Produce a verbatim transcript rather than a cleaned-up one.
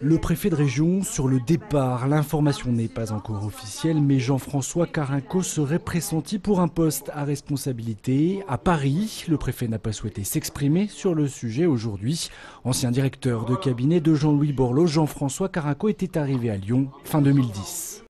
Le préfet de région sur le départ. L'information n'est pas encore officielle, mais Jean-François Carenco serait pressenti pour un poste à responsabilité à Paris. Le préfet n'a pas souhaité s'exprimer sur le sujet aujourd'hui. Ancien directeur de cabinet de Jean-Louis Borloo, Jean-François Carenco était arrivé à Lyon fin deux mille dix.